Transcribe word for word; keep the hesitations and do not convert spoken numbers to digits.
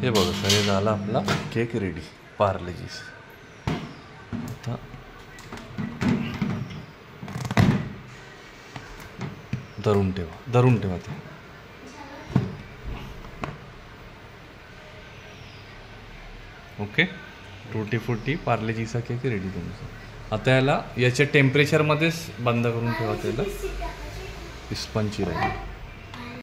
हे बघा सर, हे झाला आपला केक रेडी पार्लेजीस. आता धरून ठेवा, धरून ठेवा ते. ओके, टूटी फुटी पार्लेजीचा केक रेडी तुमचा. आता याला याच्या टेम्परेचरमध्येच बंद करून ठेवा त्याला. स्पंची राहील.